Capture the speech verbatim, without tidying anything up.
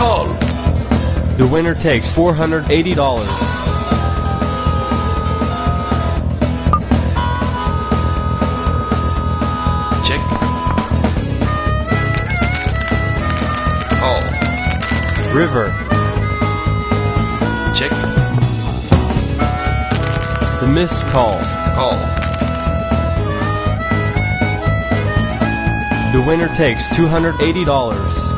Call. The winner takes four hundred eighty dollars. Check. Call. River. Check. The missed call. Call. The winner takes two hundred eighty dollars.